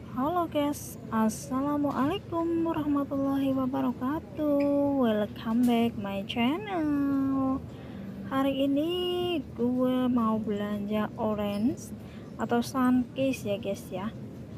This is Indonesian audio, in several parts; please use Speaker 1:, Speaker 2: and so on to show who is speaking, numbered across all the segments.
Speaker 1: Halo guys, assalamualaikum warahmatullahi wabarakatuh. Welcome back my channel. Hari ini gue mau belanja orange atau sunkist ya guys ya.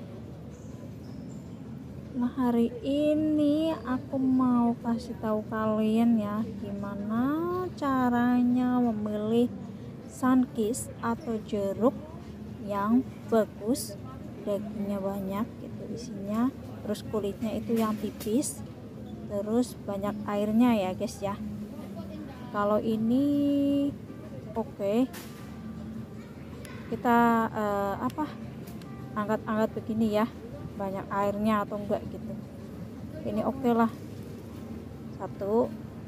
Speaker 1: Nah hari ini aku mau kasih tahu kalian ya gimana caranya memilih sunkist atau jeruk yang bagus, dagingnya banyak gitu isinya, terus kulitnya itu yang tipis, terus banyak airnya ya guys ya. Kalau ini oke, kita angkat-angkat begini ya, banyak airnya atau enggak gitu, ini oke lah. Satu,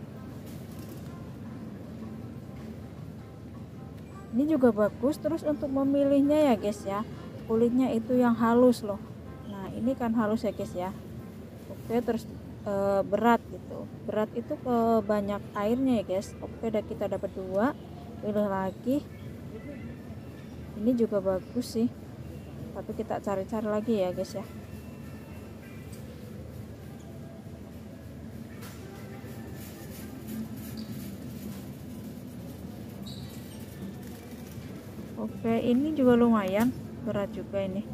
Speaker 1: ini juga bagus. Terus untuk memilihnya ya guys ya, kulitnya itu yang halus loh. Nah ini kan halus ya guys ya. Oke, terus berat gitu, berat itu ke banyak airnya ya guys. Oke, udah kita dapat dua, pilih lagi. Ini juga bagus sih, tapi kita cari-cari lagi ya guys ya. Oke, ini juga lumayan berat juga ini.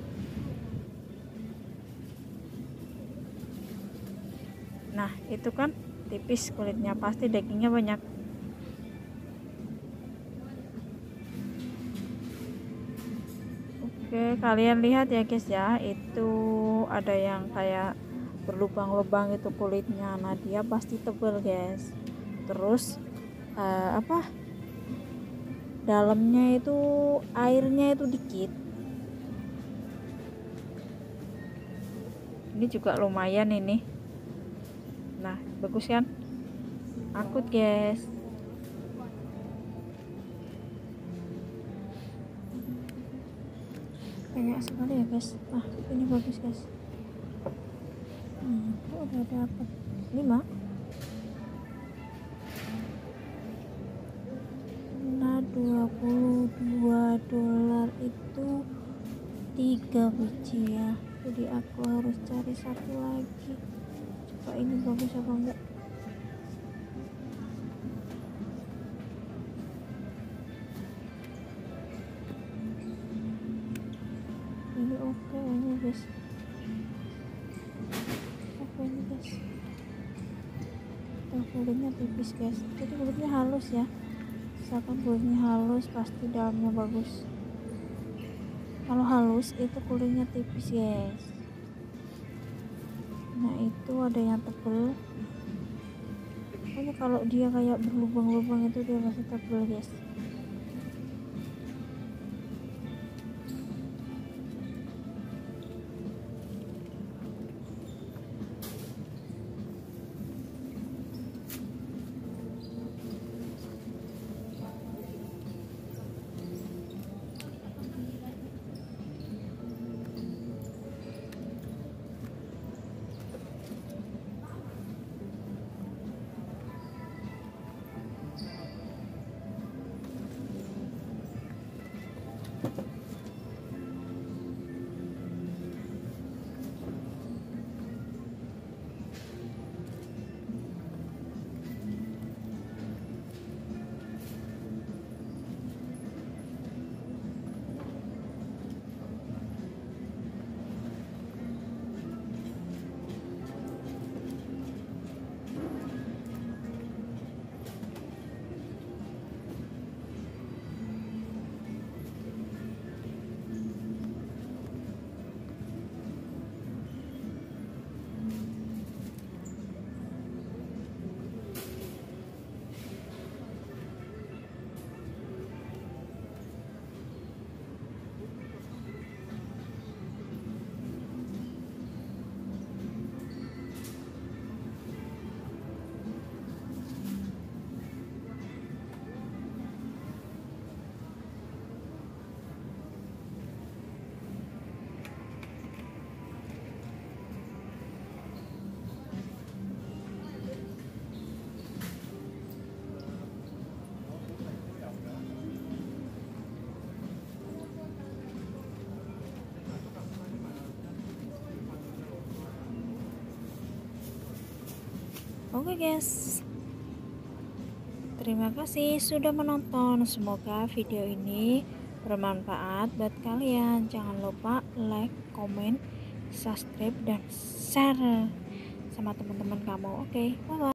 Speaker 1: Nah itu kan tipis kulitnya, pasti dagingnya banyak. Oke, kalian lihat ya guys ya, itu ada yang kayak berlubang-lubang itu kulitnya. Nah dia pasti tebal guys. Terus dalamnya itu airnya itu dikit. Ini juga lumayan ini. Nah bagus kan, akut guys. Banyak sekali ya guys. Ini bagus guys. Udah dapat 5. Nah $22 itu 3 biji ya, jadi aku harus cari satu lagi. Coba ini bagus apa enggak. Ini oke ini guys. Oke ini guys, kulitnya tipis guys, jadi kulitnya halus ya. Misalkan kulitnya halus pasti dalamnya bagus. Kalau halus itu kulitnya tipis guys. Nah itu ada yang tebel, pokoknya kalau dia kayak berlubang-lubang itu dia masih tebel guys. Oke guys, terima kasih sudah menonton. Semoga video ini bermanfaat buat kalian. Jangan lupa like, comment, subscribe, dan share sama teman-teman kamu. Oke, bye bye.